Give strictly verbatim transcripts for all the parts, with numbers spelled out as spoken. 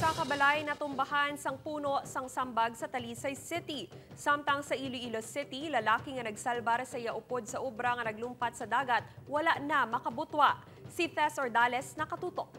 Nagkakabalay na tumbahan sang puno sang sambag sa Talisay City. Samtang sa Iloilo City, lalaki nga nagsalbar sa yaupod sa ubra nga naglumpat sa dagat, wala na makabutwa. Si Tess Ordales nakatutok.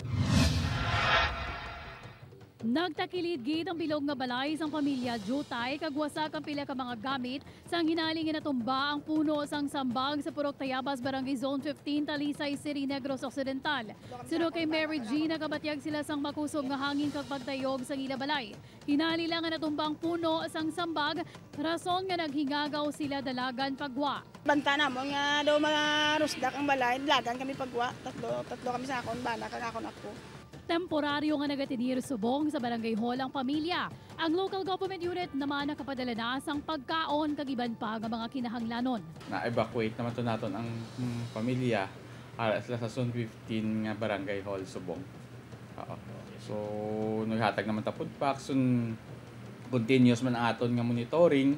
Nagtakilid gid ang bilog nga balay sang pamilya Jutay kagwasak ang pila ka mga gamit sang hinaling nga natumba ang puno sang sambag sa Purok Tayabas, Barangay Zone fifteen, Talisay City, Negros Occidental. Suno kay Mary G, nagabatyag sila sang makusog nga hangin kag pagtayog sang ila balay. Hinali lang nga natumba ang puno sang sambag, rason nga naghingagaw sila dalagan pagwa. Banta na mo nga daw mga rusdak ang balay, dalagan kami pagwa, tatlo, tatlo kami sa akon, bala kag akon ako. Temporaryo nga nagatinir subong sa Barangay Hall ang pamilya. Ang local government unit naman nakapadala na sang pagkaon kag iban pa nga mga kinahanglanon. Na-evacuate naman to naton ang mm, pamilya para sila sa Zone fifteen nga Barangay Hall subong. Oo. So naghatag naman ta food packs, sun continuous man ang aton nga monitoring.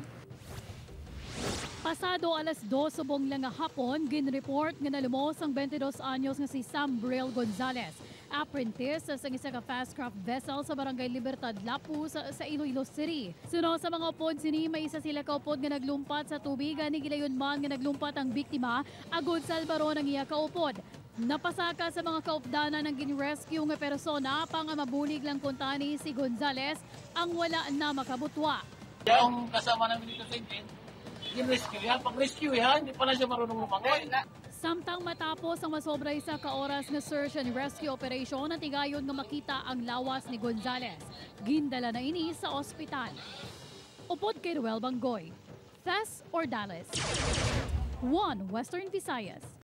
Pasado alas dos subong lang nga hapon, gin-report nga nalumos ang twenty-dos anyos nga si Sam Bril Gonzalez, apprentice sa isa ka fast craft vessel sa Barangay Libertad, Lapu sa, sa Iloilo City. Suno sa mga upod sini, may isa sila ka upod nga naglumpat sa tubig, ani gilayon man nga naglumpat ang biktima, agod salbaro ng iya kaupod. Napasaka sa mga kaupdana ng gin-rescue nga persona, pang mabulig lang kuntani si Gonzalez ang wala na makabutwa. Yung kasama namin dito sa intin, gin-rescue yan. Pag-rescue yan, hindi pala siya marunong lumangoy. Samtang matapos ang masobra isa ka oras nga search and rescue operation, natigayon nga makita ang lawas ni Gonzalez. Gindala na ini sa ospital. Upod kay Ruel Bangoy, Tess Ordales, One Western Visayas.